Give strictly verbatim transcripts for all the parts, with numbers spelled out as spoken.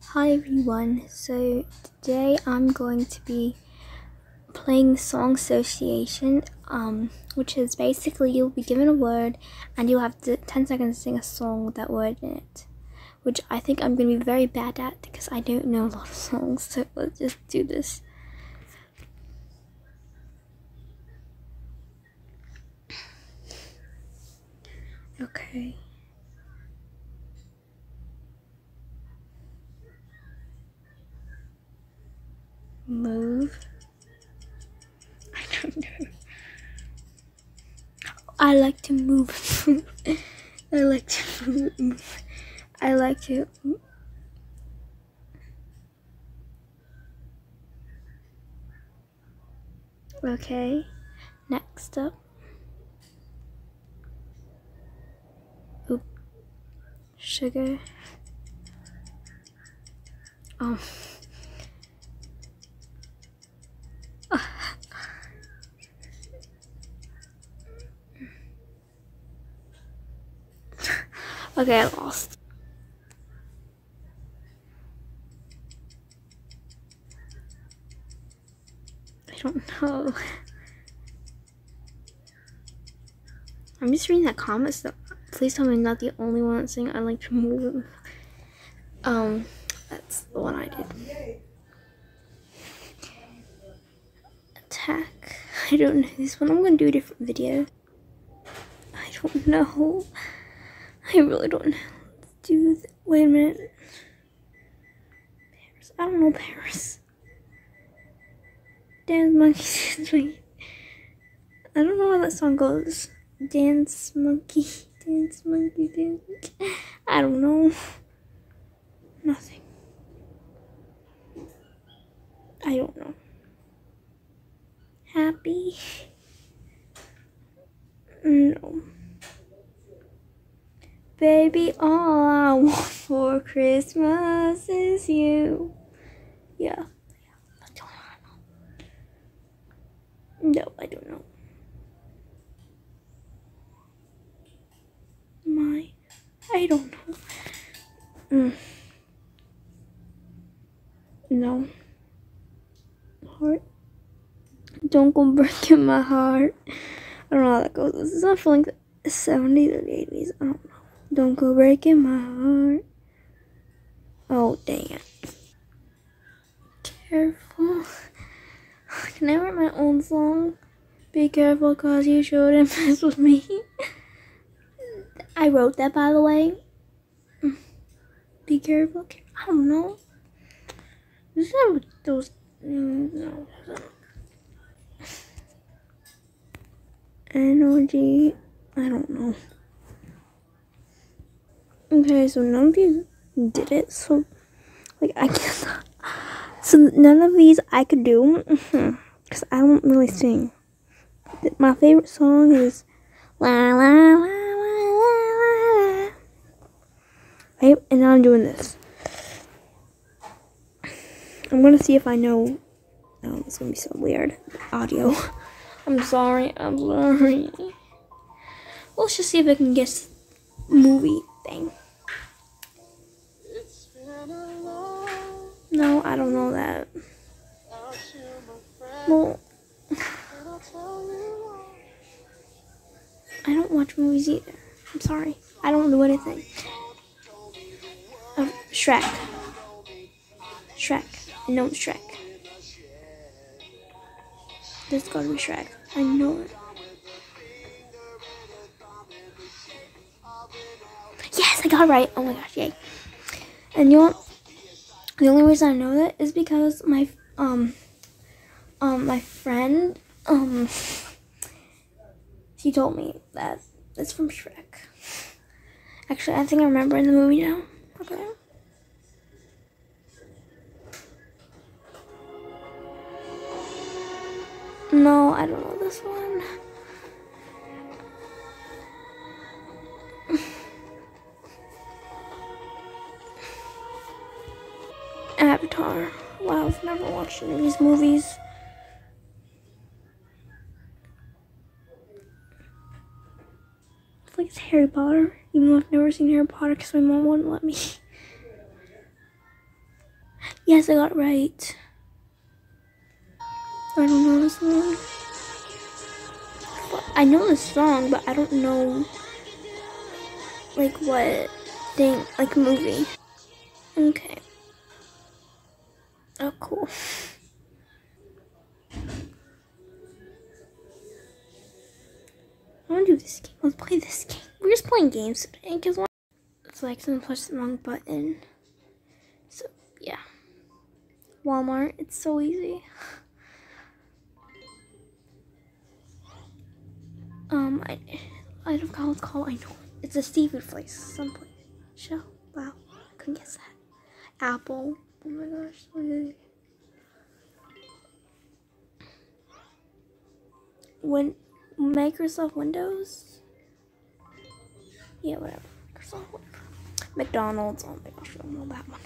Hi everyone, so today I'm going to be playing song association, um, which is basically you'll be given a word and you'll have to, ten seconds to sing a song with that word in it, which I think I'm going to be very bad at because I don't know a lot of songs, so let's just do this. Okay. Move. I don't know. I like to move. I like to move. I like to. Okay. Next up. Oop. Sugar. Um. Okay, I lost. I don't know. I'm just reading that comment stuff. Please tell me I'm not the only one that's saying I like to move. Um, that's the one I did. Attack. I don't know this one. I'm gonna do a different video. I don't know. I really don't know. Let's do. Th Wait a minute. Paris. I don't know Paris. Dance monkey, dance monkey. I don't know how that song goes. Dance monkey, dance monkey, dance monkey. I don't know. Nothing. I don't know. Happy? No. Baby, all I want for Christmas is you. Yeah. No, I don't know. My, I don't know. Mm. No. Heart. Don't go breaking my heart. I don't know how that goes. This is not from like the seventies or the eighties. I don't know. Don't go breaking my heart. Oh, dang it. Careful. Can I write my own song? Be careful cause you shouldn't mess with me. I wrote that, by the way. Be careful. I don't know. This is not those. Mm, no. Energy. I don't know. Okay, so none of you did it. So, like, I can't. So none of these I could do because I don't really sing. My favorite song is la la la la la la. Right, and now I'm doing this. I'm gonna see if I know. Oh, it's gonna be so weird. Audio. I'm sorry. I'm sorry. Let's just see if I can guess movie thing. No, I don't know that. Well, I don't watch movies either. I'm sorry. I don't do anything. Uh, Shrek. Shrek. I know it's Shrek. There's gotta be Shrek. I know it. Yes, I got it right. Oh my gosh, yay. And you know what? The only reason I know that is because my um um my friend um she told me that it's from Shrek. Actually, I think I remember in the movie now. Okay. No, I don't know this one. Avatar. Wow, I've never watched any of these movies. It's like it's Harry Potter, even though I've never seen Harry Potter because my mom wouldn't let me. Yes, I got it right. I don't know this song. I know the song, but I don't know like what thing, like movie. Okay. Oh, cool. I want to do this game. Let's play this game. We're just playing games today because one. It's like someone pushed the wrong button. So yeah. Walmart. It's so easy. Um, I I don't know what it's called. I know it's a seafood place. Someplace. Shell. Wow. I couldn't guess that. Apple. Oh my gosh. So easy. When Microsoft Windows. Yeah, whatever. Microsoft whatever. McDonald's. Oh my gosh, I don't know that one.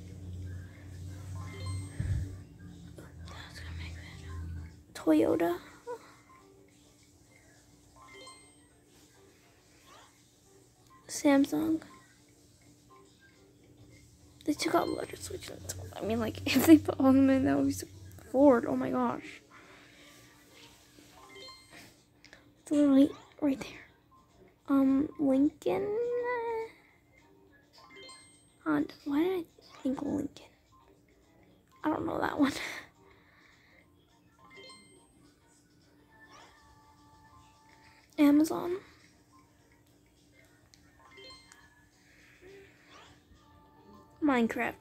Toyota. Samsung. They took out letter switch. I mean, like, if they put all of them in, that would be so Ford. Oh my gosh. It's literally right there. Um, Lincoln. Honda. Why did I think Lincoln? I don't know that one. Amazon. Minecraft.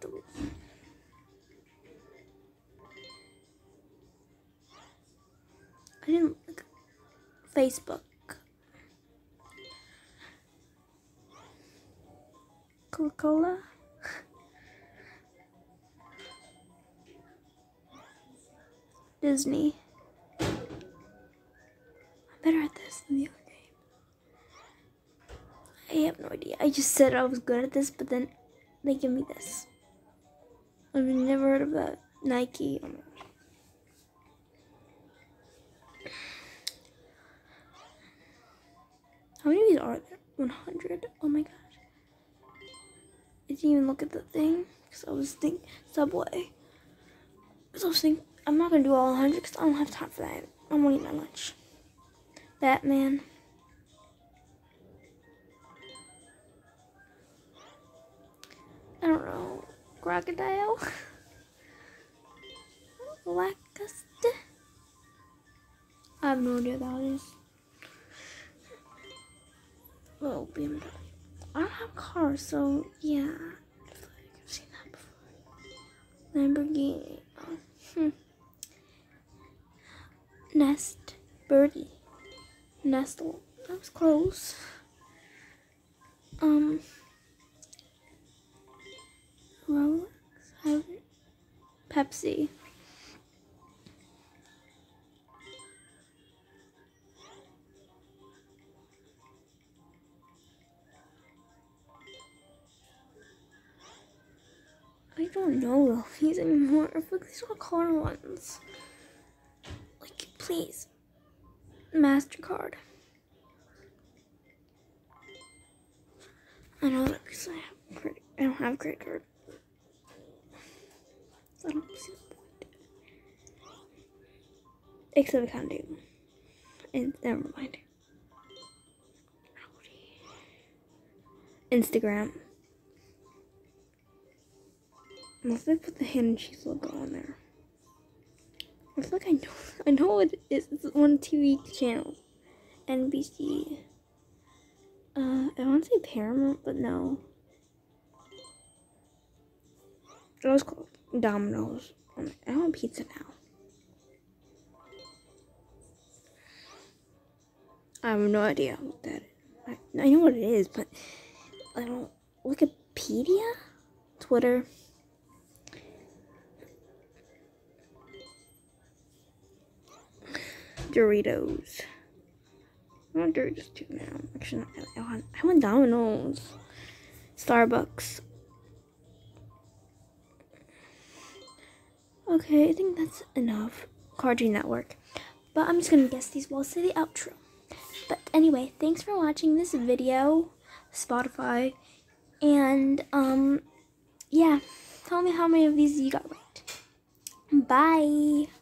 I didn't look. Facebook. Coca-Cola. Disney. I'm better at this than the other game. I have no idea. I just said I was good at this, but then they give me this. I've never heard of that. Nike. Oh my gosh. How many of these are there? one hundred. Oh my gosh. I didn't even look at the thing because I was thinking Subway. Because I was thinking I'm not gonna do all one hundred because I don't have time for that. I'm gonna eat my lunch. Batman. I don't know. Crocodile. Lancaster. I have no idea what that is. Oh, B M W. I don't have cars, so yeah. I feel like I've seen that before. Lamborghini. Oh, hmm. Nest. Birdie. Nestle. That was close. Um. Rolex. Pepsi. I don't know these anymore. I feel like these are car ones. Like, please. MasterCard. I know that because I have credit. I don't have a credit card. So I don't see the point. Except I can't do. And never mind. Instagram. Unless I put the hand and cheese logo on there. I feel like I know. I know what it is. It's one T V channel. N B C. Uh, I want to say Paramount, but no. It was called Domino's. I want pizza now. I have no idea what that is. I, I know what it is, but I don't. Wikipedia? Twitter. Doritos. I want Doritos too now. Actually, I want, I want Domino's. Starbucks. Okay, I think that's enough. Cartoon Network. But I'm just gonna guess these while I say the outro. But anyway, thanks for watching this video. Spotify. And, um, yeah. Tell tell me how many of these you got right. Bye.